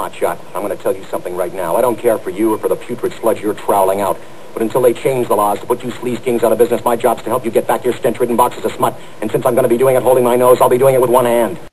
hotshot. I'm going to tell you something right now. I don't care for you or for the putrid sludge you're troweling out. But until they change the laws to put you sleaze kings out of business, my job's to help you get back your stench-ridden boxes of smut. And since I'm going to be doing it holding my nose, I'll be doing it with one hand.